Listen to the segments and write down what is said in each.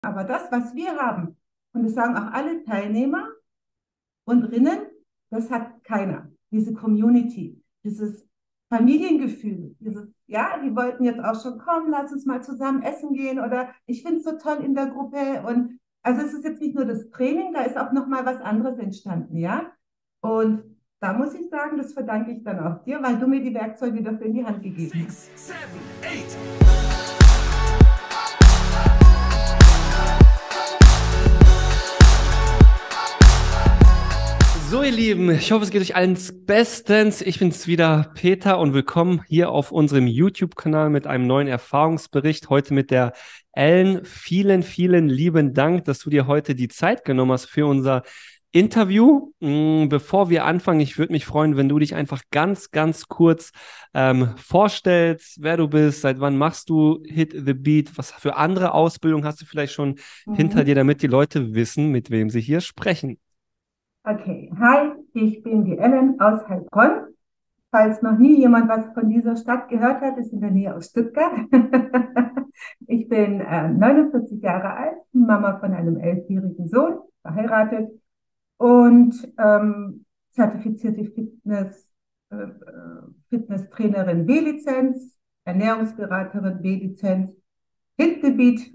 Aber das, was wir haben, und das sagen auch alle Teilnehmer und Rinnen, das hat keiner. Diese Community, dieses Familiengefühl, ja, die wollten jetzt auch schon kommen, lass uns mal zusammen essen gehen oder ich finde es so toll in der Gruppe und also es ist jetzt nicht nur das Training, da ist auch noch mal was anderes entstanden, ja. Und da muss ich sagen, das verdanke ich dann auch dir, weil du mir die Werkzeuge dafür in die Hand gegeben hast. 6, 7, 8. So, ihr Lieben, ich hoffe, es geht euch allen bestens. Ich bin's wieder, Peter, und willkommen hier auf unserem YouTube-Kanal mit einem neuen Erfahrungsbericht. Heute mit der Ellen. Vielen, vielen lieben Dank, dass du dir heute die Zeit genommen hast für unser Interview. Bevor wir anfangen, ich würde mich freuen, wenn du dich einfach ganz, ganz kurz vorstellst, wer du bist, seit wann machst du Hit the Beat, was für andere Ausbildung hast du vielleicht schon hinter dir, Mhm. damit die Leute wissen, mit wem sie hier sprechen. Okay, hi, ich bin die Ellen aus Heilbronn. Falls noch nie jemand was von dieser Stadt gehört hat, ist in der Nähe aus Stuttgart. Ich bin 49 Jahre alt, Mama von einem 11-jährigen Sohn, verheiratet und zertifizierte Fitnesstrainerin B-Lizenz, Ernährungsberaterin B-Lizenz, Hitgebiet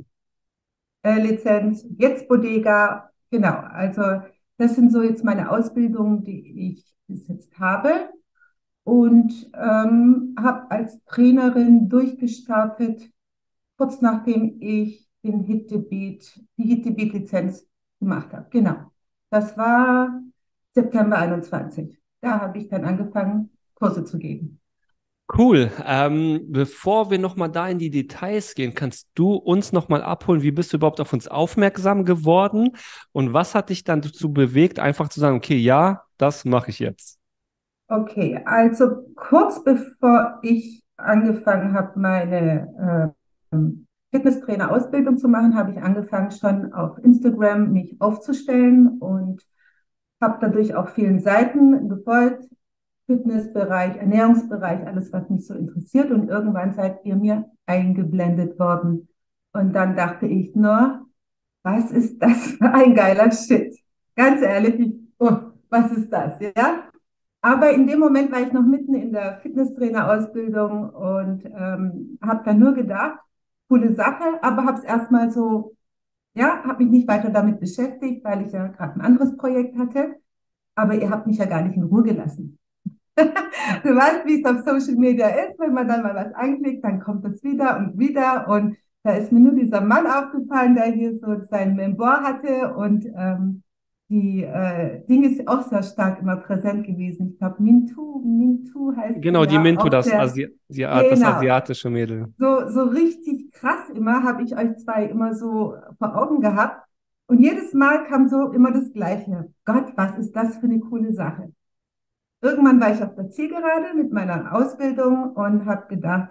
Lizenz, jetzt Bodega. Genau, also das sind so jetzt meine Ausbildungen, die ich bis jetzt habe und habe als Trainerin durchgestartet, kurz nachdem ich die Hit-Beat-Lizenz gemacht habe. Genau, das war September 21. Da habe ich dann angefangen, Kurse zu geben. Cool. Bevor wir nochmal da in die Details gehen, kannst du uns nochmal abholen, wie bist du überhaupt auf uns aufmerksam geworden und was hat dich dann dazu bewegt, einfach zu sagen, okay, ja, das mache ich jetzt. Okay, also kurz bevor ich angefangen habe, meine Fitnesstrainer-Ausbildung zu machen, habe ich angefangen, schon auf Instagram mich aufzustellen und habe dadurch auch vielen Seiten gefolgt. Fitnessbereich, Ernährungsbereich, alles, was mich so interessiert. Und irgendwann seid ihr mir eingeblendet worden. Und dann dachte ich nur, was ist das für ein geiler Shit? Ganz ehrlich, oh, was ist das? Ja? Aber in dem Moment war ich noch mitten in der Fitnesstrainer-Ausbildung und habe dann nur gedacht, coole Sache, aber habe es erstmal so, ja, habe mich nicht weiter damit beschäftigt, weil ich ja gerade ein anderes Projekt hatte. Aber ihr habt mich ja gar nicht in Ruhe gelassen. Du weißt, wie es auf Social Media ist, wenn man dann mal was anklickt, dann kommt es wieder und wieder. Und da ist mir nur dieser Mann aufgefallen, der hier so sein Memoir hatte. Und die Dinge ist auch sehr stark immer präsent gewesen. Ich glaube, Mintu heißt sie Genau, die ja, Minto, auch sehr, das genau, asiatische Mädel. so richtig krass immer, habe ich euch zwei immer so vor Augen gehabt. Und jedes Mal kam so immer das Gleiche. Gott, was ist das für eine coole Sache? Irgendwann war ich auf der Zielgerade mit meiner Ausbildung und habe gedacht,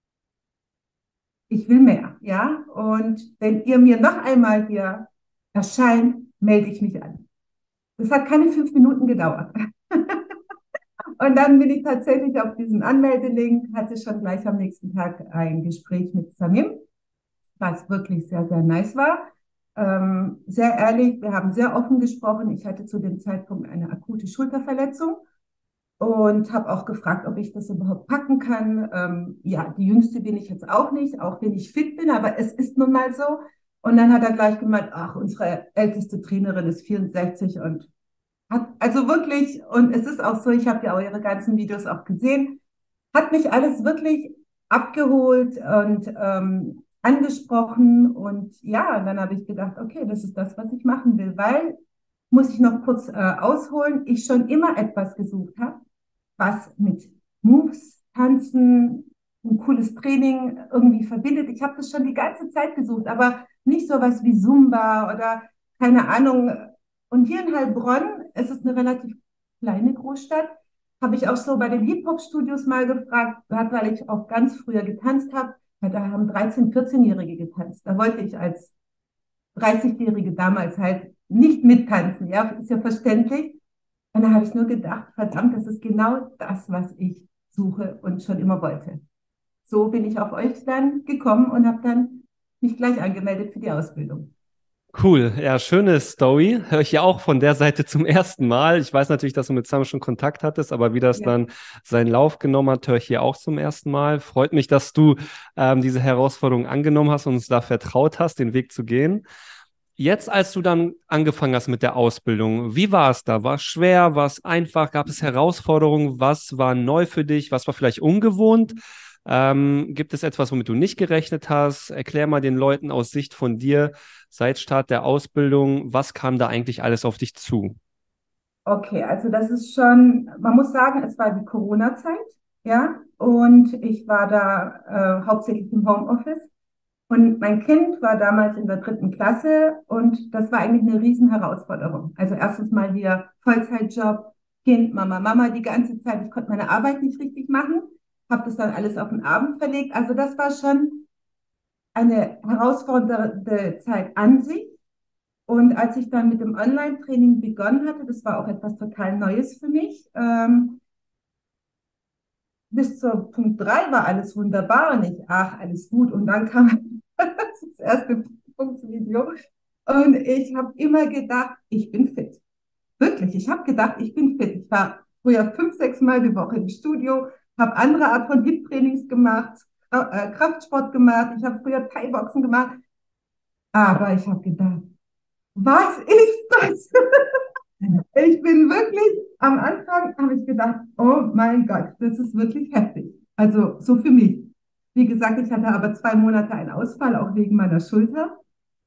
ich will mehr, ja. Und wenn ihr mir noch einmal hier erscheint, melde ich mich an. Das hat keine 5 Minuten gedauert. Und dann bin ich tatsächlich auf diesen Anmeldelink, hatte schon gleich am nächsten Tag ein Gespräch mit Samim, was wirklich sehr, sehr nice war. Sehr ehrlich, wir haben sehr offen gesprochen. Ich hatte zu dem Zeitpunkt eine akute Schulterverletzung und habe auch gefragt, ob ich das überhaupt packen kann. Ja, die Jüngste bin ich jetzt auch nicht, auch wenn ich fit bin, aber es ist nun mal so. Und dann hat er gleich gemeint, ach, unsere älteste Trainerin ist 64 und hat also wirklich, und es ist auch so, ich habe ja auch ihre ganzen Videos auch gesehen, hat mich alles wirklich abgeholt und angesprochen. Und ja, dann habe ich gedacht, okay, das ist das, was ich machen will, weil, muss ich noch kurz ausholen, ich schon immer etwas gesucht habe, was mit Moves, Tanzen, ein cooles Training irgendwie verbindet. Ich habe das schon die ganze Zeit gesucht, aber nicht sowas wie Zumba oder keine Ahnung. Und hier in Heilbronn, es ist eine relativ kleine Großstadt, habe ich auch so bei den Hip-Hop-Studios mal gefragt, gerade weil ich auch ganz früher getanzt habe. Ja, da haben 13-, 14-Jährige getanzt. Da wollte ich als 30-Jährige damals halt nicht mittanzen. Ja, ist ja verständlich. Und da habe ich nur gedacht, verdammt, das ist genau das, was ich suche und schon immer wollte. So bin ich auf euch dann gekommen und habe dann mich gleich angemeldet für die Ausbildung. Cool, ja, schöne Story. Höre ich ja auch von der Seite zum ersten Mal. Ich weiß natürlich, dass du mit Sam schon Kontakt hattest, aber wie das Ja. dann seinen Lauf genommen hat, höre ich hier auch zum ersten Mal. Freut mich, dass du diese Herausforderung angenommen hast und uns da vertraut hast, den Weg zu gehen. Jetzt, als du dann angefangen hast mit der Ausbildung, wie war es da? War es schwer? War es einfach? Gab es Herausforderungen? Was war neu für dich? Was war vielleicht ungewohnt? Gibt es etwas, womit du nicht gerechnet hast? Erklär mal den Leuten aus Sicht von dir, seit Start der Ausbildung, was kam da eigentlich alles auf dich zu? Okay, also das ist schon, man muss sagen, es war die Corona-Zeit, ja, und ich war da hauptsächlich im Homeoffice. Und mein Kind war damals in der dritten Klasse und das war eigentlich eine Riesenherausforderung. Also erstens mal hier Vollzeitjob, Kind, Mama, Mama die ganze Zeit. Ich konnte meine Arbeit nicht richtig machen, habe das dann alles auf den Abend verlegt. Also das war schon eine herausfordernde Zeit an sich. Und als ich dann mit dem Online-Training begonnen hatte, das war auch etwas total Neues für mich. Bis zur Punkt 3 war alles wunderbar und ich, ach, alles gut. Und dann kam das erste Prüfungsvideo und ich habe immer gedacht, ich bin fit. Wirklich, ich habe gedacht, ich bin fit. Ich war früher 5, 6 Mal die Woche im Studio, habe andere Art von HIIT-Trainings gemacht, Kraftsport gemacht, ich habe früher Thai-Boxen gemacht. Aber ich habe gedacht, was ist das? Ich bin wirklich, am Anfang habe ich gedacht, oh mein Gott, das ist wirklich heftig. Also so für mich. Wie gesagt, ich hatte aber 2 Monate einen Ausfall, auch wegen meiner Schulter.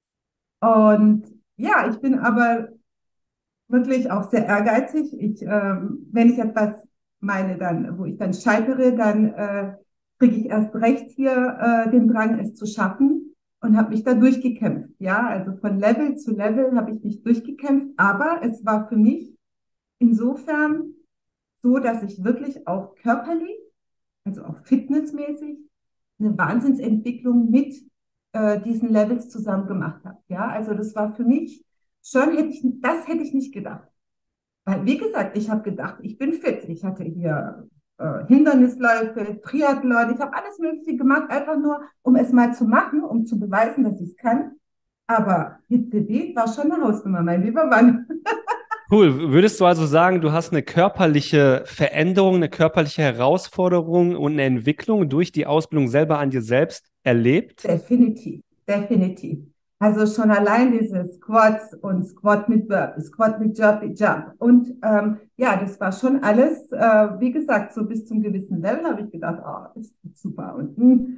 Und ja, ich bin aber wirklich auch sehr ehrgeizig. Wenn ich etwas meine, dann, wo ich dann scheitere, dann kriege ich erst recht hier den Drang, es zu schaffen und habe mich da durchgekämpft. Ja, also von Level zu Level habe ich mich durchgekämpft, aber es war für mich insofern so, dass ich wirklich auch körperlich, also auch fitnessmäßig, eine Wahnsinnsentwicklung mit diesen Levels zusammen gemacht habe. Ja, also das war für mich schon, das hätte ich nicht gedacht. Weil, wie gesagt, ich habe gedacht, ich bin fit. Ich hatte hier Hindernisläufe, Triathlon, ich habe alles Mögliche gemacht, einfach nur, um es mal zu machen, um zu beweisen, dass ich es kann. Aber Hit the Beat war schon eine Hausnummer, mein lieber Mann. Cool. Würdest du also sagen, du hast eine körperliche Veränderung, eine körperliche Herausforderung und eine Entwicklung durch die Ausbildung selber an dir selbst erlebt? Definitiv, definitiv. Also schon allein diese Squats und Squat mit Burp, Squat mit Jumpy Jump. Und ja, das war schon alles, wie gesagt, so bis zum gewissen Level habe ich gedacht, oh, ist super. Und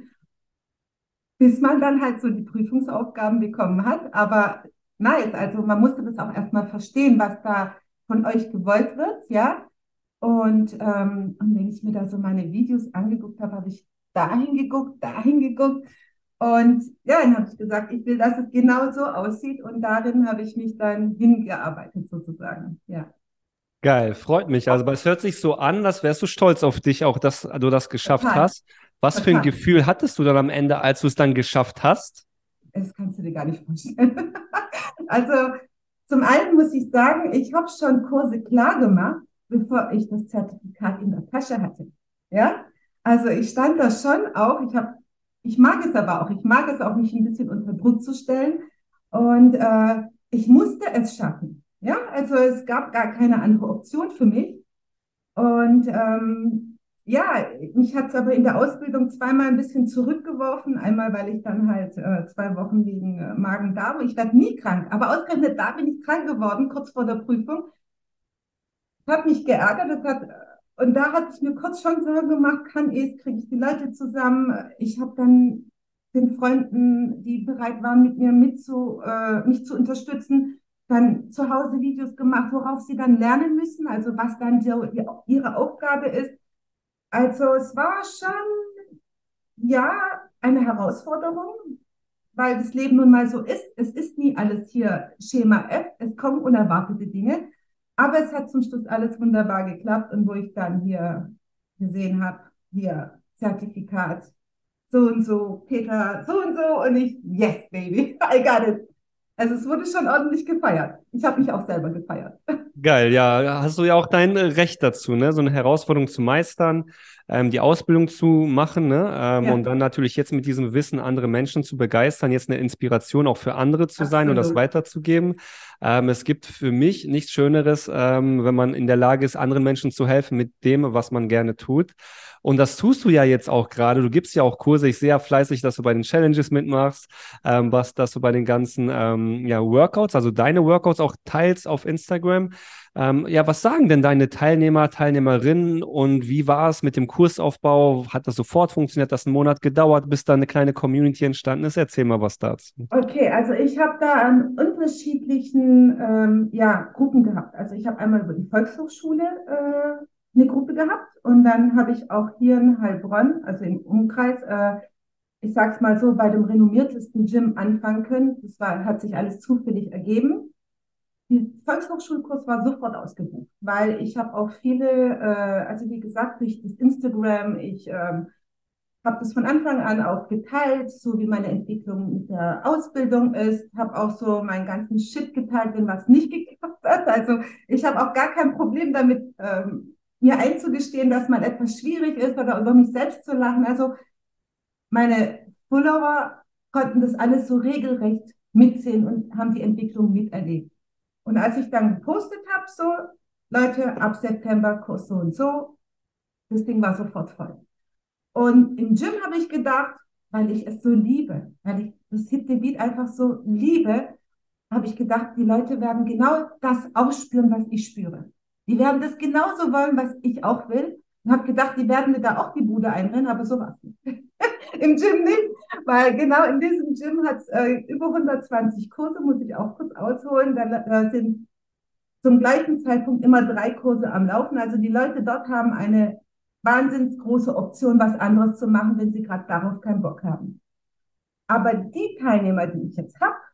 bis man dann halt so die Prüfungsaufgaben bekommen hat. Aber nice, also man musste das auch erstmal verstehen, was da von euch gewollt wird, ja. Und wenn ich mir da so meine Videos angeguckt habe, habe ich dahin geguckt, dahin geguckt. Und ja, dann habe ich gesagt, ich will, dass es genau so aussieht. Und darin habe ich mich dann hingearbeitet, sozusagen. Ja, Geil, freut mich. Also, aber es hört sich so an, als wärst du stolz auf dich, auch dass du das geschafft total, hast. Was für ein total. Gefühl hattest du dann am Ende, als du es dann geschafft hast? Das kannst du dir gar nicht vorstellen. Also zum einen muss ich sagen, ich habe schon Kurse klar gemacht, bevor ich das Zertifikat in der Tasche hatte. Ja, also ich stand da schon auch. Ich mag es aber auch. Ich mag es auch, mich ein bisschen unter Druck zu stellen. Und ich musste es schaffen. Ja, also es gab gar keine andere Option für mich. Und ja, mich hat es aber in der Ausbildung zweimal ein bisschen zurückgeworfen. Einmal, weil ich dann halt 2 Wochen wegen Magen-Darm, ich werde nie krank, aber ausgerechnet da bin ich krank geworden, kurz vor der Prüfung. Hat mich geärgert, und da hatte ich mir kurz schon Sorgen gemacht, kriege ich die Leute zusammen. Ich habe dann den Freunden, die bereit waren, mit mir mich zu unterstützen, dann zu Hause Videos gemacht, worauf sie dann lernen müssen, also was dann ihre Aufgabe ist. Also es war schon, ja, eine Herausforderung, weil das Leben nun mal so ist. Es ist nie alles hier Schema F, es kommen unerwartete Dinge, aber es hat zum Schluss alles wunderbar geklappt und wo ich dann hier gesehen habe, hier Zertifikat, so und so, Peter, so und so und ich, yes, baby, I got it. Also es wurde schon ordentlich gefeiert. Ich habe mich auch selber gefeiert. Geil, ja, hast du ja auch dein Recht dazu, ne? So eine Herausforderung zu meistern, die Ausbildung zu machen, ne? Und Ja, dann natürlich jetzt mit diesem Wissen andere Menschen zu begeistern, jetzt eine Inspiration auch für andere zu sein und das absolut. weiterzugeben. Es gibt für mich nichts Schöneres, wenn man in der Lage ist, anderen Menschen zu helfen mit dem, was man gerne tut. Und das tust du ja jetzt auch gerade. Du gibst ja auch Kurse. Ich sehe ja fleißig, dass du bei den Challenges mitmachst, dass du bei den ganzen ja, Workouts, also deine Workouts auch teilst auf Instagram. Ja, was sagen denn deine Teilnehmer, Teilnehmerinnen und wie war es mit dem Kursaufbau? Hat das sofort funktioniert? Hat das einen Monat gedauert, bis da eine kleine Community entstanden ist? Erzähl mal was dazu. Okay, also ich habe da an unterschiedlichen ja, Gruppen gehabt. Also ich habe einmal über die Volkshochschule eine Gruppe gehabt und dann habe ich auch hier in Heilbronn, also im Umkreis, ich sage es mal so, bei dem renommiertesten Gym anfangen können. Das war, hat sich alles zufällig ergeben. Der Volkshochschulkurs war sofort ausgebucht, weil ich habe auch viele, also wie gesagt, durch das Instagram, ich habe das von Anfang an auch geteilt, so wie meine Entwicklung mit der Ausbildung ist, habe auch so meinen ganzen Shit geteilt, wenn was nicht geklappt hat. Also ich habe auch gar kein Problem damit, mir einzugestehen, dass mal etwas schwierig ist oder über mich selbst zu lachen. Also meine Follower konnten das alles so regelrecht mitsehen und haben die Entwicklung miterlebt. Und als ich dann gepostet habe, so, Leute, ab September Kurs so und so, das Ding war sofort voll. Und im Gym habe ich gedacht, weil ich es so liebe, weil ich das Hit the Beat einfach so liebe, habe ich gedacht, die Leute werden genau das ausspüren, was ich spüre. Die werden das genauso wollen, was ich auch will. Und habe gedacht, die werden mir da auch die Bude einrennen, aber so war es nicht. Im Gym nicht, weil genau in diesem Gym hat es über 120 Kurse, muss ich auch kurz ausholen. Da sind zum gleichen Zeitpunkt immer 3 Kurse am Laufen. Also die Leute dort haben eine wahnsinnig große Option, was anderes zu machen, wenn sie gerade darauf keinen Bock haben. Aber die Teilnehmer, die ich jetzt habe,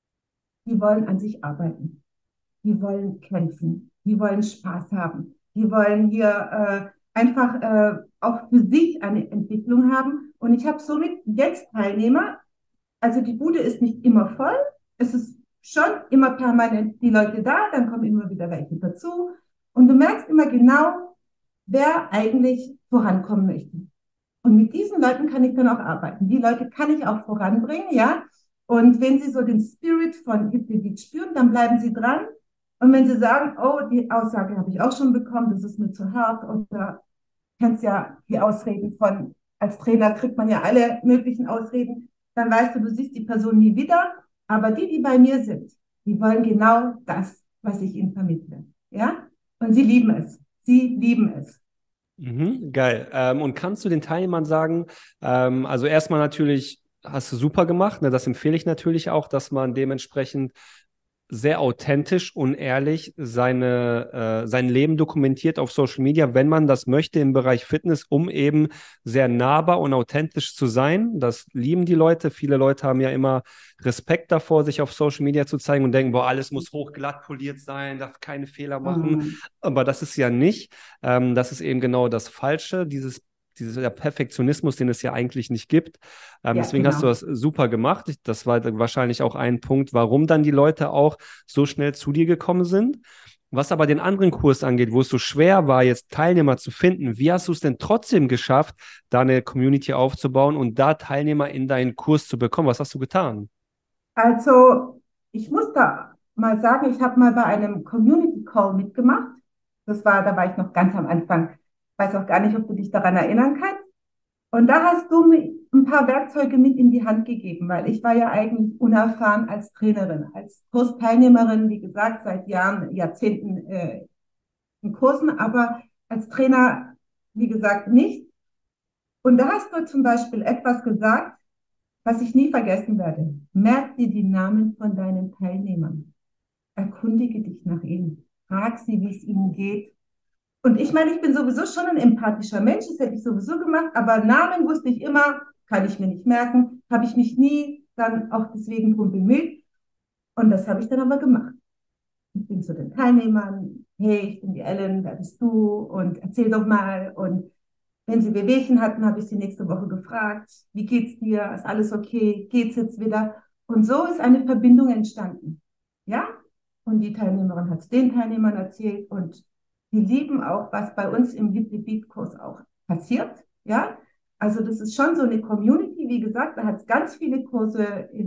die wollen an sich arbeiten. Die wollen kämpfen. Die wollen Spaß haben. Die wollen hier einfach auch für sich eine Entwicklung haben. Und ich habe somit jetzt Teilnehmer. Also die Bude ist nicht immer voll. Es ist schon immer permanent die Leute da. Dann kommen immer wieder welche dazu. Und du merkst immer genau, wer eigentlich vorankommen möchte. Und mit diesen Leuten kann ich dann auch arbeiten. Die Leute kann ich auch voranbringen, ja. Und wenn sie so den Spirit von Hit the Beat spüren, dann bleiben sie dran. Und wenn sie sagen, oh, die Aussage habe ich auch schon bekommen, das ist mir zu hart, oder kennst ja die Ausreden von, als Trainer kriegt man ja alle möglichen Ausreden, dann weißt du, du siehst die Person nie wieder. Aber die, die bei mir sind, die wollen genau das, was ich ihnen vermittle. Ja? Und sie lieben es. Sie lieben es. Mhm, geil. Und kannst du den Teilnehmern sagen, also erstmal natürlich hast du super gemacht, ne, das empfehle ich natürlich auch, dass man dementsprechend sehr authentisch und ehrlich sein Leben dokumentiert auf Social Media, wenn man das möchte im Bereich Fitness, um eben sehr nahbar und authentisch zu sein. Das lieben die Leute. Viele Leute haben ja immer Respekt davor, sich auf Social Media zu zeigen und denken, boah, alles muss hochglatt poliert sein, darf keine Fehler machen. Mhm. Aber das ist ja nicht. Das ist eben genau das Falsche, dieser Perfektionismus, den es ja eigentlich nicht gibt. Ja, Deswegen hast du genau. das super gemacht. Das war wahrscheinlich auch ein Punkt, warum dann die Leute auch so schnell zu dir gekommen sind. Was aber den anderen Kurs angeht, wo es so schwer war, jetzt Teilnehmer zu finden, wie hast du es denn trotzdem geschafft, da eine Community aufzubauen und da Teilnehmer in deinen Kurs zu bekommen? Was hast du getan? Also, ich muss da mal sagen, ich habe mal bei einem Community Call mitgemacht. Da war ich noch ganz am Anfang. Weiß auch gar nicht, ob du dich daran erinnern kannst. Und da hast du mir ein paar Werkzeuge mit in die Hand gegeben, weil ich war ja eigentlich unerfahren als Trainerin, als Kursteilnehmerin, wie gesagt, seit Jahren, Jahrzehnten in Kursen, aber als Trainer, wie gesagt, nicht. Und da hast du zum Beispiel etwas gesagt, was ich nie vergessen werde. Merk dir die Namen von deinen Teilnehmern. Erkundige dich nach ihnen. Frag sie, wie es ihnen geht. Und ich meine, ich bin sowieso schon ein empathischer Mensch, das hätte ich sowieso gemacht, aber Namen wusste ich immer, kann ich mir nicht merken, habe ich mich nie dann auch deswegen drum bemüht. Und das habe ich dann aber gemacht. Ich bin zu den Teilnehmern, hey, ich bin die Ellen, wer bist du? Und erzähl doch mal. Und wenn sie Wehwehchen hatten, habe ich sie nächste Woche gefragt, wie geht's dir? Ist alles okay? Geht's jetzt wieder? Und so ist eine Verbindung entstanden. Ja? und die Teilnehmerin hat es den Teilnehmern erzählt und die lieben auch, was bei uns im Hit the Beat Kurs auch passiert. Ja, also das ist schon so eine Community, wie gesagt, da hat es ganz viele Kurse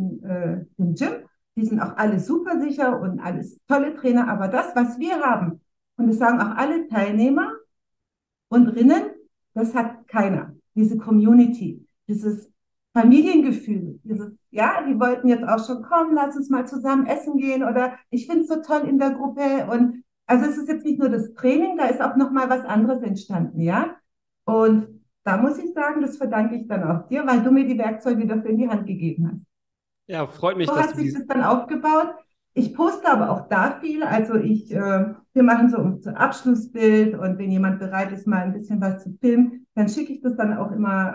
im Gym. Die sind auch alle super sicher und alles tolle Trainer, aber das, was wir haben, und das sagen auch alle Teilnehmer und Rinnen, das hat keiner. Diese Community, dieses Familiengefühl, dieses, ja, die wollten jetzt auch schon kommen, lass uns mal zusammen essen gehen oder ich finde es so toll in der Gruppe und also es ist jetzt nicht nur das Training, da ist auch noch mal was anderes entstanden, ja. Und da muss ich sagen, das verdanke ich dann auch dir, weil du mir die Werkzeuge dafür in die Hand gegeben hast. Ja, freut mich, So dass hat du sich die. das dann aufgebaut. Ich poste aber auch da viel. Also wir machen so unser Abschlussbild und wenn jemand bereit ist, mal ein bisschen was zu filmen, dann schicke ich das dann auch immer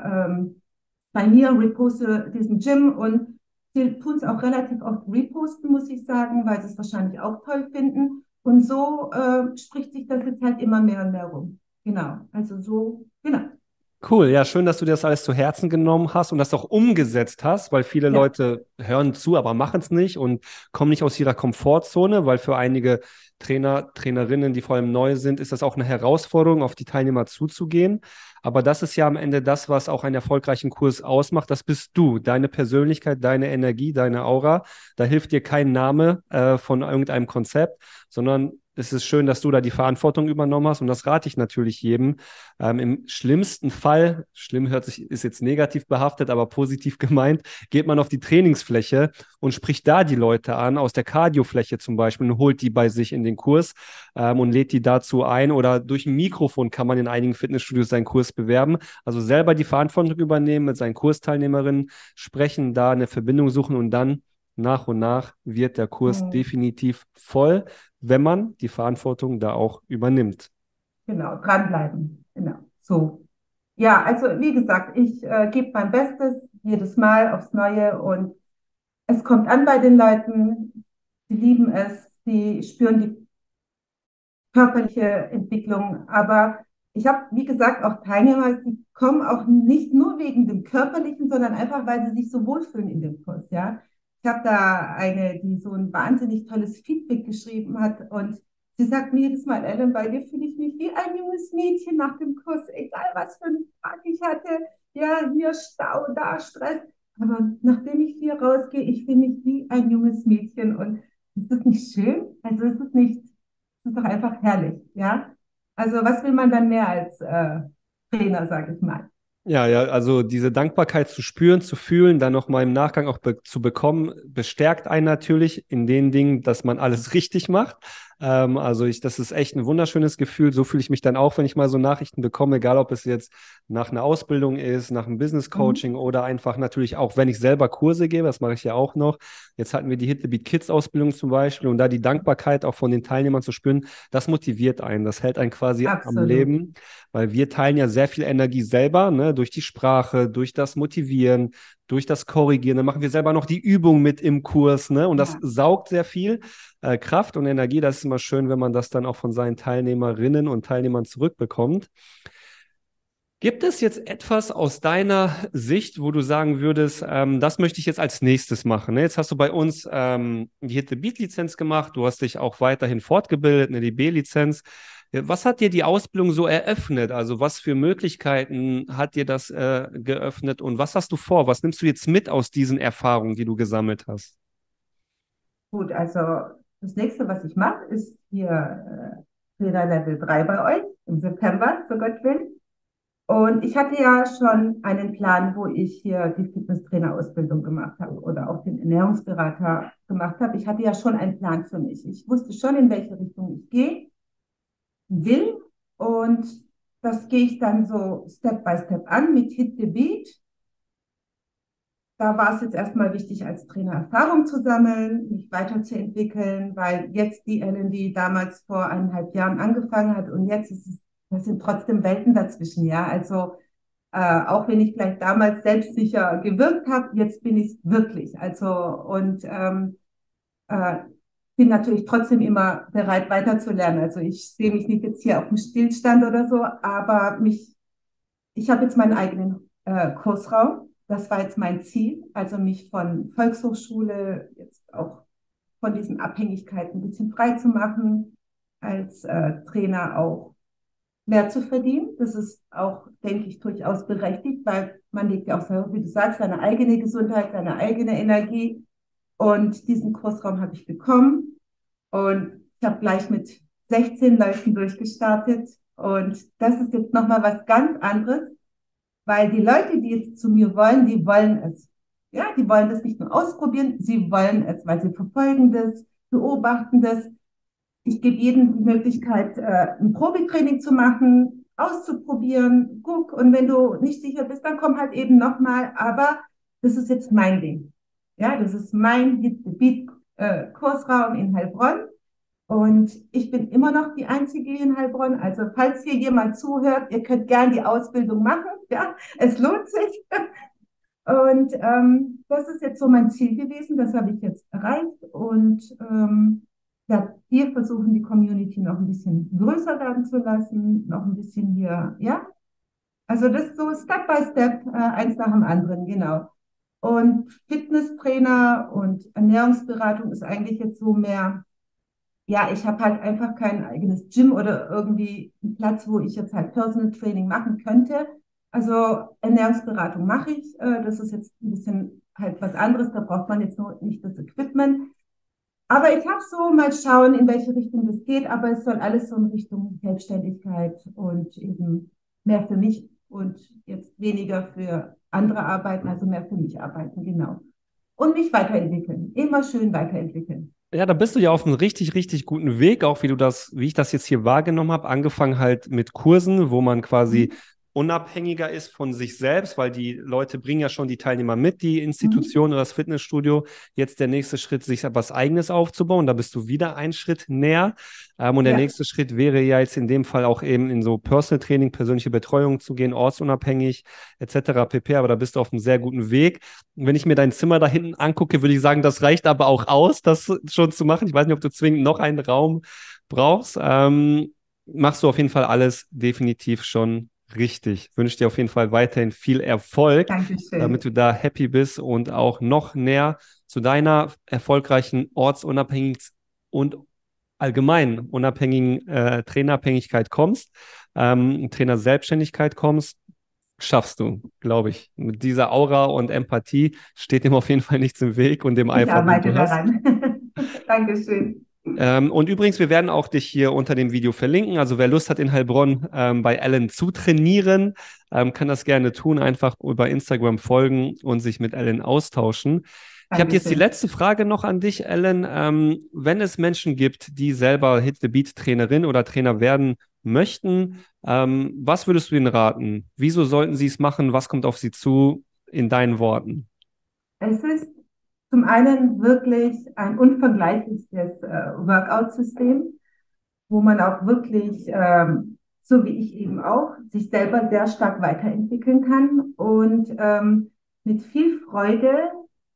bei mir, reposte diesen Gym und sie tun es auch relativ oft reposten, muss ich sagen, weil sie es wahrscheinlich auch toll finden. Und so spricht sich das jetzt halt immer mehr und mehr rum. Genau, also so, genau. Cool, ja, schön, dass du dir das alles zu Herzen genommen hast und das auch umgesetzt hast, weil viele Ja. Leute hören zu, aber machen es nicht und kommen nicht aus ihrer Komfortzone, weil für einige Trainer, Trainerinnen, die vor allem neu sind, ist das auch eine Herausforderung, auf die Teilnehmer zuzugehen. Aber das ist ja am Ende das, was auch einen erfolgreichen Kurs ausmacht. Das bist du, deine Persönlichkeit, deine Energie, deine Aura. Da hilft dir kein Name von irgendeinem Konzept, sondern es ist schön, dass du da die Verantwortung übernommen hast und das rate ich natürlich jedem. Im schlimmsten Fall, schlimm hört sich, ist jetzt negativ behaftet, aber positiv gemeint, geht man auf die Trainingsfläche und spricht da die Leute an, aus der Cardiofläche zum Beispiel, und holt die bei sich in den Kurs und lädt die dazu ein. Oder durch ein Mikrofon kann man in einigen Fitnessstudios seinen Kurs bewerben. Also selber die Verantwortung übernehmen, mit seinen Kursteilnehmerinnen sprechen, da eine Verbindung suchen und dann nach und nach wird der Kurs Mhm. definitiv voll, wenn man die Verantwortung da auch übernimmt. Genau, dranbleiben. Genau, so. Ja, also wie gesagt, ich gebe mein Bestes jedes Mal aufs Neue und es kommt an bei den Leuten. Sie lieben es, sie spüren die körperliche Entwicklung. Aber ich habe, wie gesagt, auch Teilnehmer, die kommen auch nicht nur wegen dem Körperlichen, sondern einfach, weil sie sich so wohlfühlen in dem Kurs. Ja, ich habe da eine, die so ein wahnsinnig tolles Feedback geschrieben hat und sie sagt mir jedes Mal, Ellen, bei dir fühle ich mich wie ein junges Mädchen nach dem Kurs, egal was für einen Tag ich hatte. Ja, hier Stau, da Stress. Aber nachdem ich hier rausgehe, ich fühle mich wie ein junges Mädchen und ist das nicht schön? Also ist es nicht, das ist doch einfach herrlich, ja? Also was will man dann mehr als Trainer, sage ich mal? Ja, ja, also diese Dankbarkeit zu spüren, zu fühlen, dann nochmal im Nachgang auch zu bekommen, bestärkt einen natürlich in den Dingen, dass man alles richtig macht. Das ist echt ein wunderschönes Gefühl. So fühle ich mich dann auch, wenn ich mal so Nachrichten bekomme, egal ob es jetzt nach einer Ausbildung ist, nach einem Business Mhm. Coaching oder einfach natürlich auch, wenn ich selber Kurse gebe, das mache ich ja auch noch. Jetzt hatten wir die Hit the Beat Kids Ausbildung zum Beispiel und da die Dankbarkeit auch von den Teilnehmern zu spüren, das motiviert einen, das hält einen quasi am Absolut. Leben. Weil wir teilen ja sehr viel Energie selber, ne, durch die Sprache, durch das Motivieren, durch das Korrigieren. Dann machen wir selber noch die Übung mit im Kurs, ne? Und das Ja. saugt sehr viel Kraft und Energie. Das ist immer schön, wenn man das dann auch von seinen Teilnehmerinnen und Teilnehmern zurückbekommt. Gibt es jetzt etwas aus deiner Sicht, wo du sagen würdest, das möchte ich jetzt als nächstes machen? Ne? Jetzt hast du bei uns die Hit the Beat Lizenz gemacht, du hast dich auch weiterhin fortgebildet, eine DB-Lizenz. Ja, was hat dir die Ausbildung so eröffnet? Also was für Möglichkeiten hat dir das geöffnet und was hast du vor? Was nimmst du jetzt mit aus diesen Erfahrungen, die du gesammelt hast? Gut, also das nächste, was ich mache, ist hier Trainer Level 3 bei euch im September, so Gott will. Und ich hatte ja schon einen Plan, wo ich hier die Fitnesstrainer-Ausbildung gemacht habe oder auch den Ernährungsberater gemacht habe. Ich hatte ja schon einen Plan für mich. Ich wusste schon, in welche Richtung ich gehe will. Und das gehe ich dann so Step by Step an mit Hit the Beat. Da war es jetzt erstmal wichtig, als Trainer Erfahrung zu sammeln, mich weiterzuentwickeln, weil jetzt die Ellen, die damals vor 1,5 Jahren angefangen hat und jetzt ist es, das sind trotzdem Welten dazwischen, ja. Also auch wenn ich vielleicht damals selbstsicher gewirkt habe, jetzt bin ich es wirklich. Also und äh, bin natürlich trotzdem immer bereit weiterzulernen. Also ich sehe mich nicht jetzt hier auf dem Stillstand oder so, aber ich habe jetzt meinen eigenen Kursraum. Das war jetzt mein Ziel, also mich von Volkshochschule jetzt auch von diesen Abhängigkeiten ein bisschen frei zu machen, als Trainer auch mehr zu verdienen. Das ist auch, denke ich, durchaus berechtigt, weil man legt ja auch, wie du sagst, seine eigene Gesundheit, seine eigene Energie. Und diesen Kursraum habe ich bekommen. Und ich habe gleich mit 16 Leuten durchgestartet. Und das ist jetzt nochmal was ganz anderes, weil die Leute, die jetzt zu mir wollen, die wollen es. Ja, die wollen das nicht nur ausprobieren, sie wollen es, weil sie verfolgen das, beobachten das. Ich gebe jedem die Möglichkeit, ein Probetraining zu machen, auszuprobieren. Guck, und wenn du nicht sicher bist, dann komm halt eben nochmal. Aber das ist jetzt mein Ding. Ja, das ist mein Hit the Beat Kursraum in Heilbronn. Und ich bin immer noch die Einzige hier in Heilbronn. Also falls hier jemand zuhört, ihr könnt gern die Ausbildung machen. Ja, es lohnt sich. Und das ist jetzt so mein Ziel gewesen. Das habe ich jetzt erreicht. Und ja, wir versuchen die Community noch ein bisschen größer werden zu lassen, noch ein bisschen hier, ja. Also das ist so Step by Step, eins nach dem anderen, genau. Und Fitnesstrainer und Ernährungsberatung ist eigentlich jetzt so mehr, ja, ich habe halt einfach kein eigenes Gym oder irgendwie einen Platz, wo ich jetzt halt Personal Training machen könnte. Also Ernährungsberatung mache ich. Das ist jetzt ein bisschen halt was anderes. Da braucht man jetzt nur nicht das Equipment. Aber ich habe so mal schauen, in welche Richtung das geht. Aber es soll alles so in Richtung Selbstständigkeit und eben mehr für mich und jetzt weniger für andere arbeiten, also mehr für mich arbeiten, genau. Und mich weiterentwickeln. Immer schön weiterentwickeln. Ja, da bist du ja auf einem richtig, richtig guten Weg, auch wie ich das jetzt hier wahrgenommen habe, angefangen halt mit Kursen, wo man quasi Mhm. unabhängiger ist von sich selbst, weil die Leute bringen ja schon die Teilnehmer mit, die Mhm. Institution oder das Fitnessstudio. Jetzt der nächste Schritt, sich etwas Eigenes aufzubauen. Da bist du wieder einen Schritt näher. Und der Ja, nächste Schritt wäre ja jetzt in dem Fall auch eben in so Personal Training, persönliche Betreuung zu gehen, ortsunabhängig etc. pp. Aber da bist du auf einem sehr guten Weg. Wenn ich mir dein Zimmer da hinten angucke, würde ich sagen, das reicht aber auch aus, das schon zu machen. Ich weiß nicht, ob du zwingend noch einen Raum brauchst. Machst du auf jeden Fall alles definitiv schon richtig. Wünsche dir auf jeden Fall weiterhin viel Erfolg, damit Dankeschön. du da happy bist und auch noch näher zu deiner erfolgreichen ortsunabhängigen und allgemein unabhängigen Trainerabhängigkeit kommst, Trainer-Selbstständigkeit kommst. Schaffst du, glaube ich. Mit dieser Aura und Empathie steht dem auf jeden Fall nichts im Weg und dem Ich Eifer, den arbeite du hast. daran. Dankeschön. Und übrigens, wir werden auch dich hier unter dem Video verlinken. Also wer Lust hat, in Heilbronn bei Ellen zu trainieren, kann das gerne tun. Einfach über Instagram folgen und sich mit Ellen austauschen. Ich habe jetzt die Dankeschön. letzte Frage noch an dich, Ellen. Wenn es Menschen gibt, die selber Hit the Beat Trainerin oder Trainer werden möchten, was würdest du ihnen raten? Wieso sollten sie es machen? Was kommt auf sie zu? In deinen Worten. Es ist zum einen wirklich ein unvergleichliches Workout-System, wo man auch wirklich, so wie ich eben auch, sich selber sehr stark weiterentwickeln kann und mit viel Freude,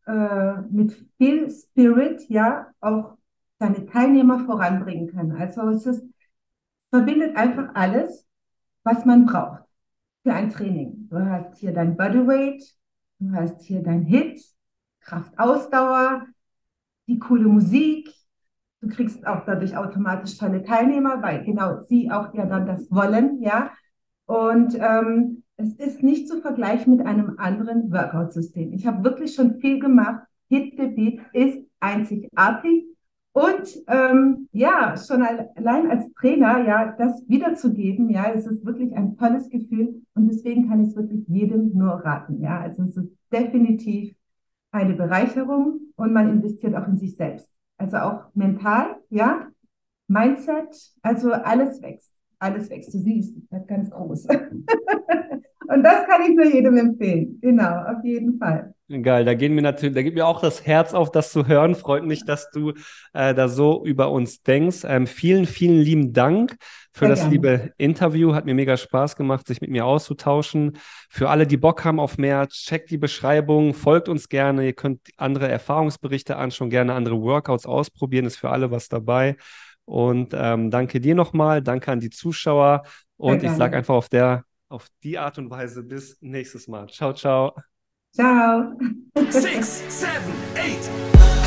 mit viel Spirit, ja, auch seine Teilnehmer voranbringen kann. Also verbindet einfach alles, was man braucht für ein Training. Du hast hier dein Bodyweight, du hast hier dein Hit, Kraft, Ausdauer, die coole Musik. Du kriegst auch dadurch automatisch tolle Teilnehmer, weil genau sie auch ja dann das wollen, ja. Und es ist nicht zu vergleichen mit einem anderen Workout-System. Ich habe wirklich schon viel gemacht. Hit the Beat ist einzigartig. Und ja, schon allein als Trainer, ja, das wiederzugeben, ja, es ist wirklich ein tolles Gefühl. Und deswegen kann ich es wirklich jedem nur raten, ja. Also es ist definitiv eine Bereicherung und man investiert auch in sich selbst. Also auch mental, ja, Mindset, also alles wächst. Alles wächst. Du siehst, das wird ganz groß. Und das kann ich nur jedem empfehlen. Genau, auf jeden Fall. Geil, da geht mir auch das Herz auf, das zu hören. Freut mich, dass du da so über uns denkst. Vielen, vielen lieben Dank für Sehr das gerne. liebe Interview. Hat mir mega Spaß gemacht, sich mit mir auszutauschen. Für alle, die Bock haben auf mehr, checkt die Beschreibung, folgt uns gerne. Ihr könnt andere Erfahrungsberichte anschauen, gerne andere Workouts ausprobieren. Ist für alle was dabei. Und danke dir nochmal, danke an die Zuschauer. Sehr Und ich sage gerne. einfach auf die Art und Weise bis nächstes Mal. Ciao, ciao. Ciao. 6, 7, 8.